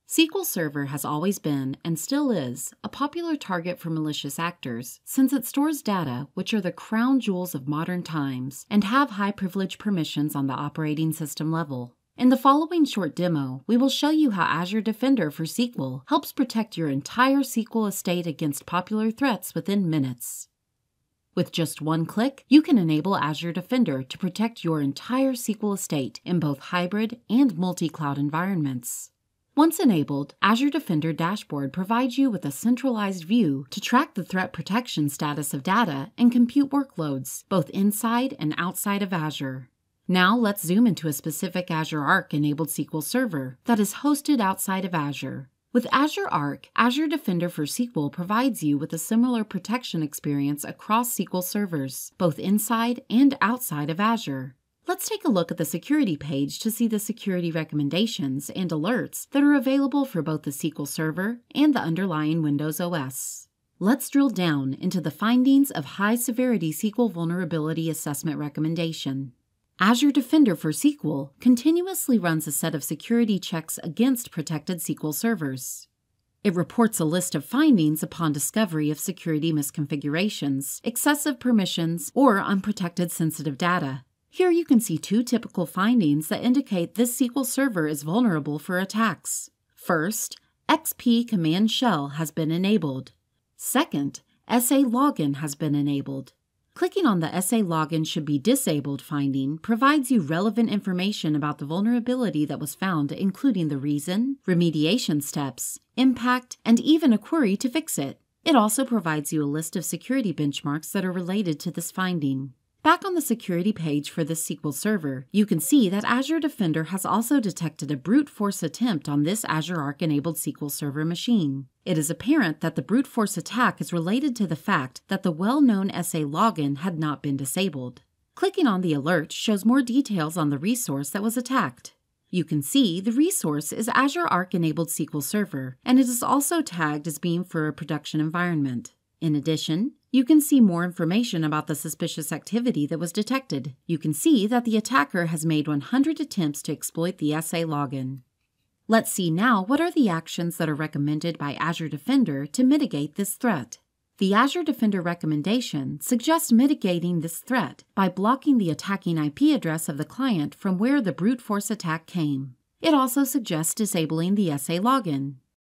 SQL Server has always been, and still is, a popular target for malicious actors since it stores data which are the crown jewels of modern times and have high privilege permissions on the operating system level. In the following short demo, we will show you how Azure Defender for SQL helps protect your entire SQL estate against popular threats within minutes. With just one click, you can enable Azure Defender to protect your entire SQL estate in both hybrid and multi-cloud environments. Once enabled, Azure Defender Dashboard provides you with a centralized view to track the threat protection status of data and compute workloads, both inside and outside of Azure. Now let's zoom into a specific Azure Arc-enabled SQL Server that is hosted outside of Azure. With Azure Arc, Azure Defender for SQL provides you with a similar protection experience across SQL servers, both inside and outside of Azure. Let's take a look at the security page to see the security recommendations and alerts that are available for both the SQL Server and the underlying Windows OS. Let's drill down into the findings of high-severity SQL vulnerability assessment recommendation. Azure Defender for SQL continuously runs a set of security checks against protected SQL servers. It reports a list of findings upon discovery of security misconfigurations, excessive permissions, or unprotected sensitive data. Here you can see two typical findings that indicate this SQL Server is vulnerable for attacks. First, XP command shell has been enabled. Second, SA login has been enabled. Clicking on the SA login should be disabled finding provides you relevant information about the vulnerability that was found, including the reason, remediation steps, impact, and even a query to fix it. It also provides you a list of security benchmarks that are related to this finding. Back on the security page for this SQL Server, you can see that Azure Defender has also detected a brute force attempt on this Azure Arc-enabled SQL Server machine. It is apparent that the brute force attack is related to the fact that the well-known SA login had not been disabled. Clicking on the alert shows more details on the resource that was attacked. You can see the resource is Azure Arc-enabled SQL Server, and it is also tagged as being for a production environment. In addition, you can see more information about the suspicious activity that was detected. You can see that the attacker has made 100 attempts to exploit the SA login. Let's see now what are the actions that are recommended by Azure Defender to mitigate this threat. The Azure Defender recommendation suggests mitigating this threat by blocking the attacking IP address of the client from where the brute force attack came. It also suggests disabling the SA login.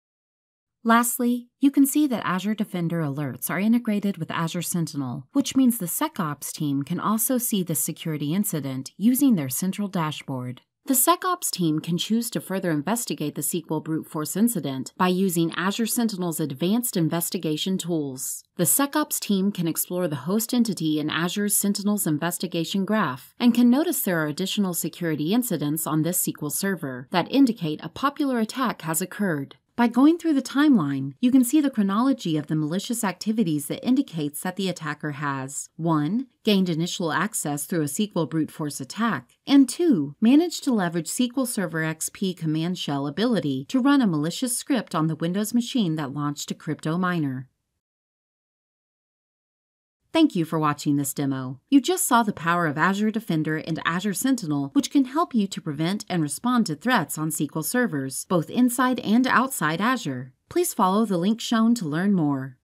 Lastly, you can see that Azure Defender alerts are integrated with Azure Sentinel, which means the SecOps team can also see the security incident using their central dashboard. The SecOps team can choose to further investigate the SQL brute force incident by using Azure Sentinel's advanced investigation tools. The SecOps team can explore the host entity in Azure Sentinel's investigation graph and can notice there are additional security incidents on this SQL Server that indicate a popular attack has occurred. By going through the timeline, you can see the chronology of the malicious activities that indicates that the attacker has 1. Gained initial access through a SQL brute force attack, and 2. Managed to leverage SQL Server XP command shell ability to run a malicious script on the Windows machine that launched a crypto miner. Thank you for watching this demo. You just saw the power of Azure Defender and Azure Sentinel, which can help you to prevent and respond to threats on SQL servers, both inside and outside Azure. Please follow the link shown to learn more.